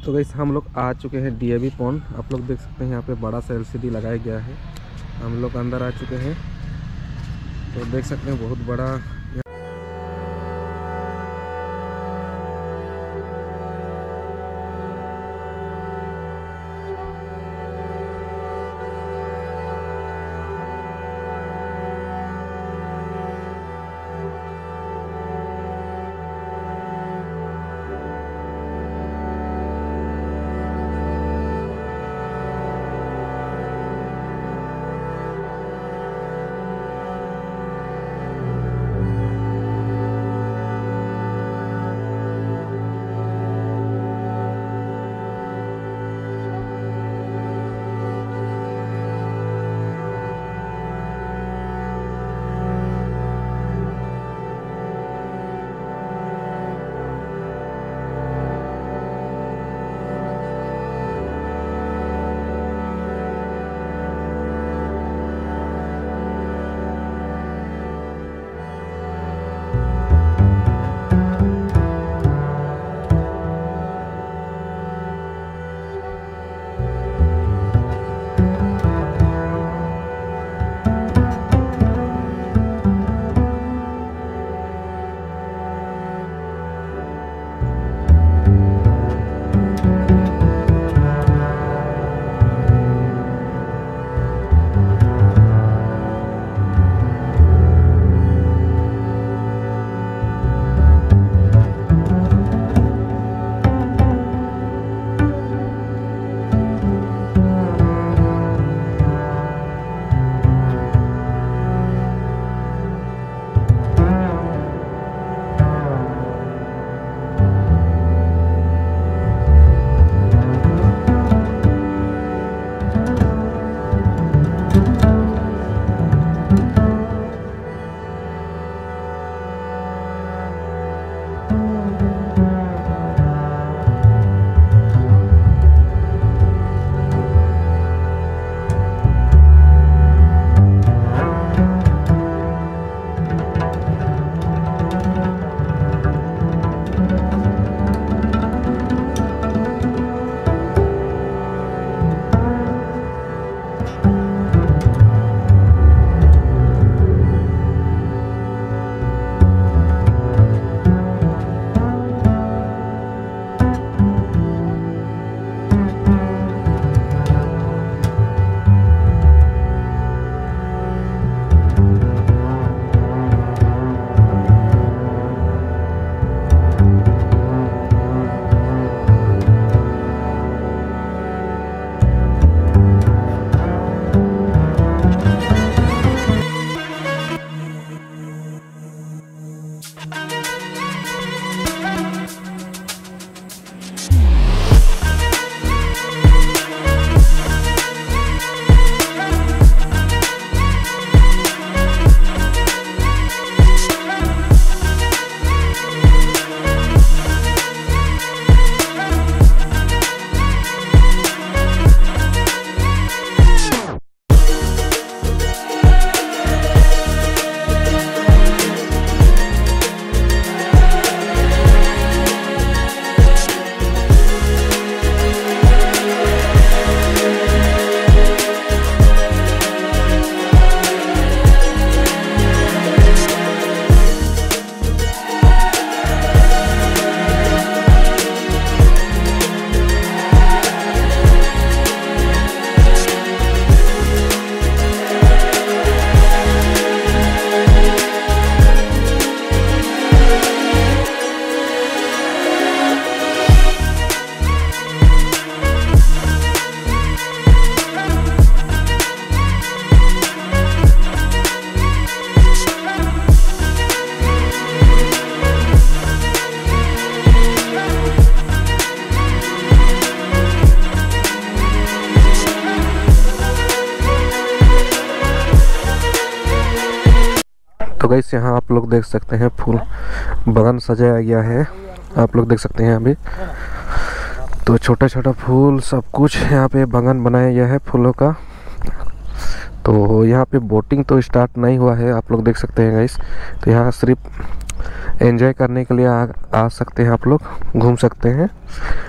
तो गाइस हम लोग आ चुके हैं डीएवी पॉन्ड। आप लोग देख सकते हैं यहाँ पे बड़ा सा एलसीडी लगाया गया है। हम लोग अंदर आ चुके हैं तो देख सकते हैं बहुत बड़ा। तो गाइस यहाँ आप लोग देख सकते हैं फूल बगान सजाया गया है। आप लोग देख सकते हैं अभी तो छोटा छोटा फूल सब कुछ यहाँ पे बगान बनाया गया है फूलों का। तो यहाँ पे बोटिंग तो स्टार्ट नहीं हुआ है, आप लोग देख सकते हैं गाइस। तो यहाँ सिर्फ एंजॉय करने के लिए आ सकते हैं, आप लोग घूम सकते हैं।